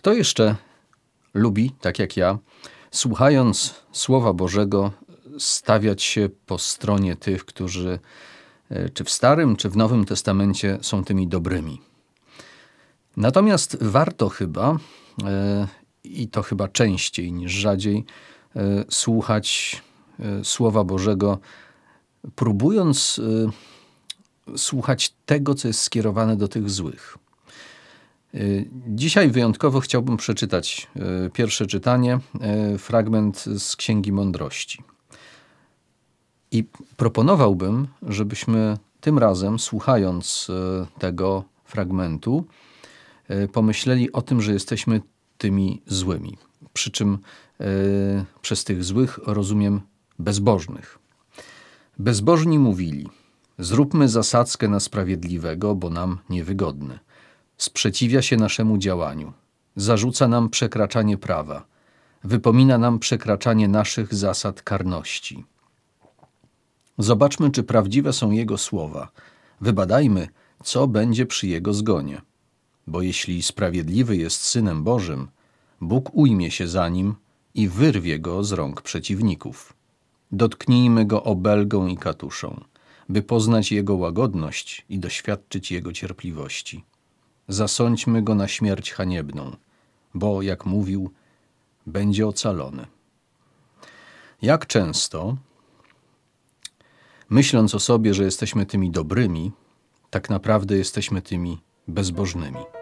Kto jeszcze lubi, tak jak ja, słuchając Słowa Bożego, stawiać się po stronie tych, którzy czy w Starym, czy w Nowym Testamencie są tymi dobrymi. Natomiast warto chyba, i to chyba częściej niż rzadziej, słuchać Słowa Bożego, próbując słuchać tego, co jest skierowane do tych złych. Dzisiaj wyjątkowo chciałbym przeczytać pierwsze czytanie, fragment z Księgi Mądrości. I proponowałbym, żebyśmy tym razem, słuchając tego fragmentu, pomyśleli o tym, że jesteśmy tymi złymi. Przy czym przez tych złych rozumiem bezbożnych. Bezbożni mówili: zróbmy zasadzkę na sprawiedliwego, bo nam niewygodny. Sprzeciwia się naszemu działaniu. Zarzuca nam przekraczanie prawa. Wypomina nam przekraczanie naszych zasad karności. Zobaczmy, czy prawdziwe są Jego słowa. Wybadajmy, co będzie przy Jego zgonie. Bo jeśli sprawiedliwy jest Synem Bożym, Bóg ujmie się za nim i wyrwie go z rąk przeciwników. Dotknijmy go obelgą i katuszą, by poznać Jego łagodność i doświadczyć Jego cierpliwości. Zasądźmy go na śmierć haniebną, bo, jak mówił, będzie ocalony. Jak często, myśląc o sobie, że jesteśmy tymi dobrymi, tak naprawdę jesteśmy tymi bezbożnymi.